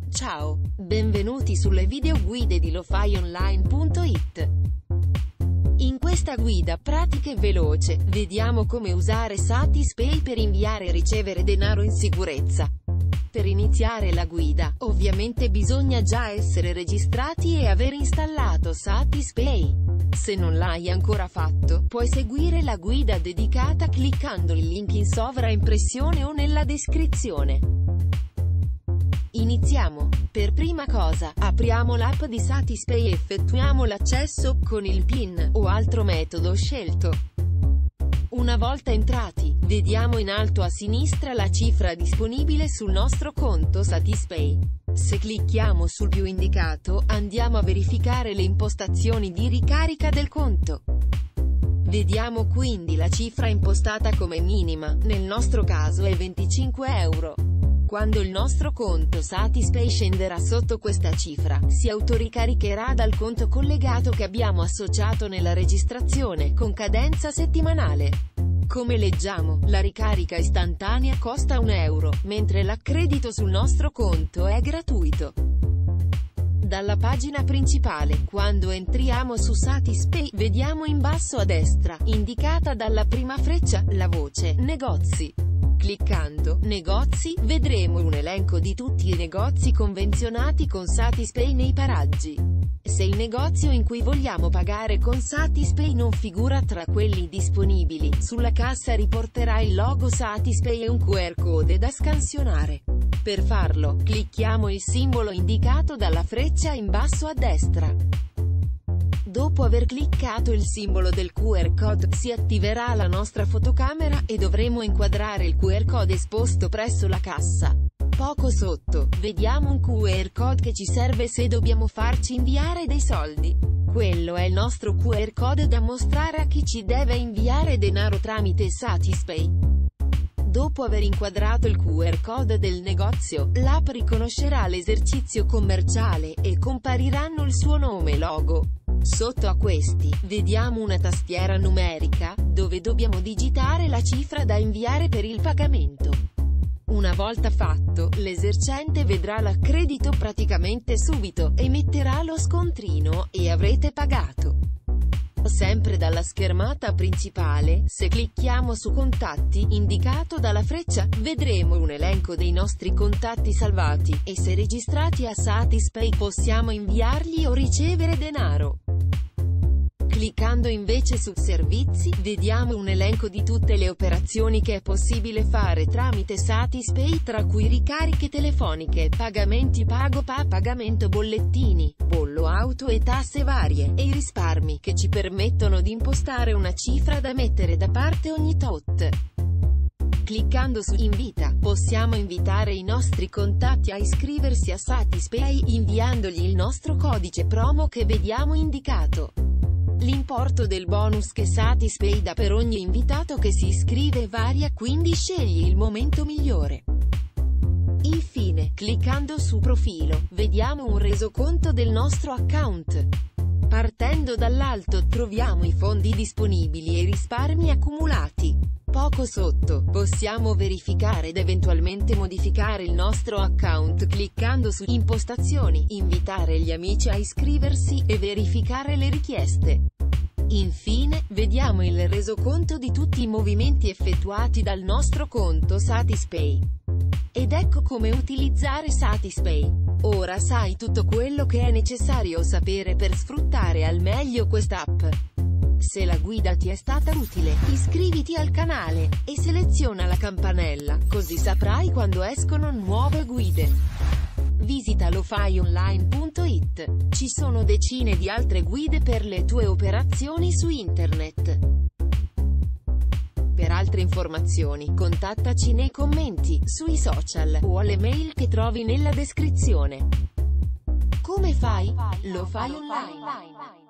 Ciao, benvenuti sulle video guide di lofyonline.it. In questa guida pratica e veloce, vediamo come usare Satispay per inviare e ricevere denaro in sicurezza. Per iniziare la guida, ovviamente bisogna già essere registrati e aver installato Satispay. Se non l'hai ancora fatto, puoi seguire la guida dedicata cliccando il link in sovraimpressione o nella descrizione. Iniziamo. Per prima cosa, apriamo l'app di Satispay e effettuiamo l'accesso con il PIN o altro metodo scelto. Una volta entrati, vediamo in alto a sinistra la cifra disponibile sul nostro conto Satispay. Se clicchiamo sul più indicato, andiamo a verificare le impostazioni di ricarica del conto. Vediamo quindi la cifra impostata come minima, nel nostro caso è 25 euro. Quando il nostro conto Satispay scenderà sotto questa cifra, si autoricaricherà dal conto collegato che abbiamo associato nella registrazione, con cadenza settimanale. Come leggiamo, la ricarica istantanea costa 1 euro, mentre l'accredito sul nostro conto è gratuito. Dalla pagina principale, quando entriamo su Satispay, vediamo in basso a destra, indicata dalla prima freccia, la voce Negozi. Cliccando Negozi, vedremo un elenco di tutti i negozi convenzionati con Satispay nei paraggi. Se il negozio in cui vogliamo pagare con Satispay non figura tra quelli disponibili, sulla cassa riporterà il logo Satispay e un QR code da scansionare. Per farlo, clicchiamo il simbolo indicato dalla freccia in basso a destra. Dopo aver cliccato il simbolo del QR code, si attiverà la nostra fotocamera e dovremo inquadrare il QR code esposto presso la cassa. Poco sotto, vediamo un QR code che ci serve se dobbiamo farci inviare dei soldi. Quello è il nostro QR code da mostrare a chi ci deve inviare denaro tramite Satispay. Dopo aver inquadrato il QR code del negozio, l'app riconoscerà l'esercizio commerciale e compariranno il suo nome e logo. Sotto a questi, vediamo una tastiera numerica, dove dobbiamo digitare la cifra da inviare per il pagamento. Una volta fatto, l'esercente vedrà l'accredito praticamente subito, emetterà lo scontrino, e avrete pagato. Sempre dalla schermata principale, se clicchiamo su Contatti, indicato dalla freccia, vedremo un elenco dei nostri contatti salvati, e se registrati a Satispay possiamo inviargli o ricevere denaro. Cliccando invece su Servizi, vediamo un elenco di tutte le operazioni che è possibile fare tramite Satispay, tra cui ricariche telefoniche, pagamenti pagamento bollettini, bollo auto e tasse varie, e i risparmi, che ci permettono di impostare una cifra da mettere da parte ogni tot. Cliccando su Invita, possiamo invitare i nostri contatti a iscriversi a Satispay, inviandogli il nostro codice promo che vediamo indicato. L'importo del bonus che Satispay dà per ogni invitato che si iscrive varia, quindi scegli il momento migliore. Infine, cliccando su Profilo, vediamo un resoconto del nostro account. Partendo dall'alto troviamo i fondi disponibili e i risparmi accumulati. Poco sotto, possiamo verificare ed eventualmente modificare il nostro account cliccando su Impostazioni, invitare gli amici a iscriversi, e verificare le richieste. Infine, vediamo il resoconto di tutti i movimenti effettuati dal nostro conto Satispay. Ed ecco come utilizzare Satispay. Ora sai tutto quello che è necessario sapere per sfruttare al meglio quest'app. Se la guida ti è stata utile, iscriviti al canale, e seleziona la campanella, così saprai quando escono nuove guide. Visita lofyonline.it. Ci sono decine di altre guide per le tue operazioni su internet. Per altre informazioni, contattaci nei commenti, sui social, o alle mail che trovi nella descrizione. Come fai? Lo fai online.